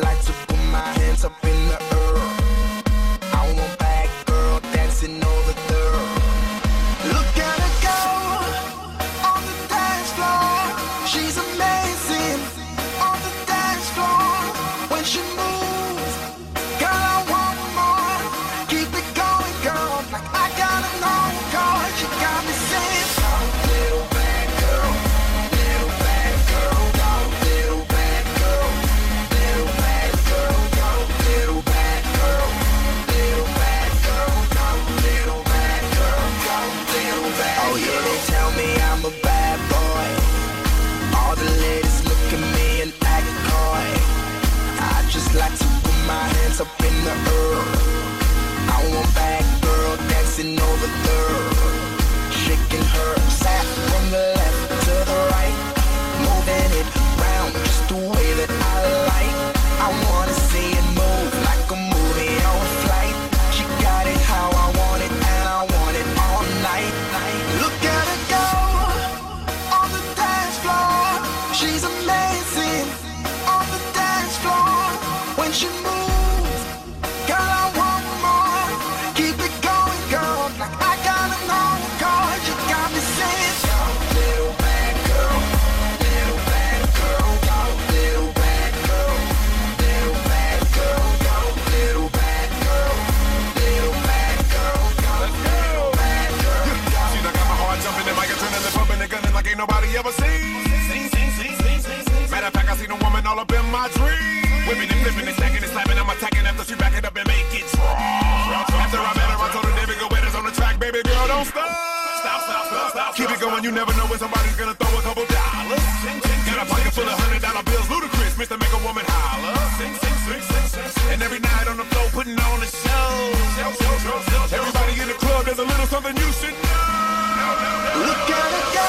like to put my hands up in the air. I want bad girl dancing over there. Look at her go on the dance floor. She's amazing on the dance floor. When she moves, girl, I want more. Keep it going, girl, like I gotta know, girl. You got me saying, little bad girl, little bad girl, little bad girl, little bad girl, little bad girl, little bad girl, little bad girl, little bad. Oh yeah, they tell me I'm a bad boy. All the ladies look at me and act coy. I just like to put my hands up in the air. I want bad girl dancing over there, shaking her sack from the left to the right, moving it round just the way that I like. I wanna see it move like a movie on flight. She got it how I want it and I want it all night. Look at her go on the dance floor. She's amazing on the dance floor. When she moves, girl, I want more. Keep it going, girl, like I gotta know, girl. You got me saying, little bad girl, little bad girl, little bad girl, little bad girl, little bad girl, little bad girl, little bad girl. See, I got my heart jumping and my adrenaline pumping and gunning like ain't nobody ever seen. Matter of fact, I seen a woman all up in my dream. Whipping and flipping and stacking and slapping, I'm attacking after she back it up and make it drop. After I met her, I told her, David, go wetters on the track, baby girl, don't stop. Keep it going, you never know when somebody's gonna throw a couple dollars. Got a pocket full of $100 bills, ludicrous, Mr. Make a Woman holler. And every night on the floor, putting on a show. Everybody in the club, there's a little something you should know. Look at her go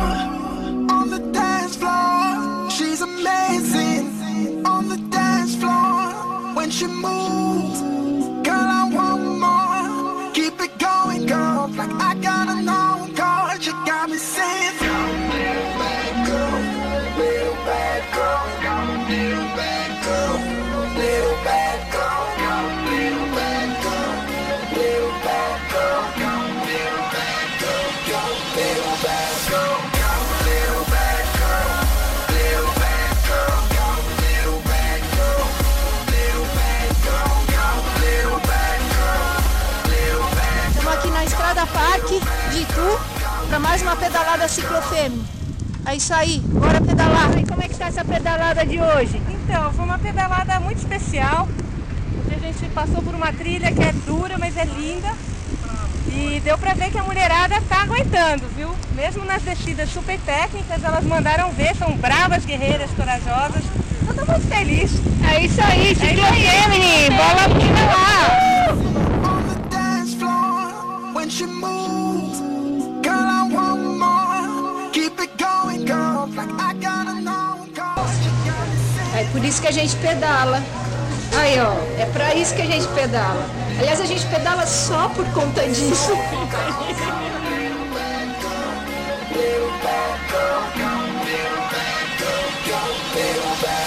on the dance floor. She's amazing on the dance floor. When she moves, girl, I want more. Keep it going, girl, like I gotta know, girl. You got me saying, little bad girl, little bad girl, little bad girl, little bad girl, little bad girl, little bad girl, little bad girl, little bad girl, little bad girl, little bad girl, little bad girl, little bad girl, little bad girl, little bad. Estamos aqui na Estrada Parque de Itu para mais uma pedalada ciclofêmea. É isso aí, bora pedalar. E como é que está essa pedalada de hoje? Então, foi uma pedalada muito especial, porque a gente passou por uma trilha que é dura, mas é linda. E deu pra ver que a mulherada tá aguentando, viu? Mesmo nas descidas super técnicas, elas mandaram ver, são bravas, guerreiras, corajosas. Eu tô muito feliz. É isso aí, ciclofêmea, bola pra lá. On the dance floor, when she moves, girl, I want more. Keep it going, girl, like I gotta know, girl. É por isso que a gente pedala. Aí, ó, é pra isso que a gente pedala. Aliás, a gente pedala só por conta disso. Little bad girl, little bad girl, little bad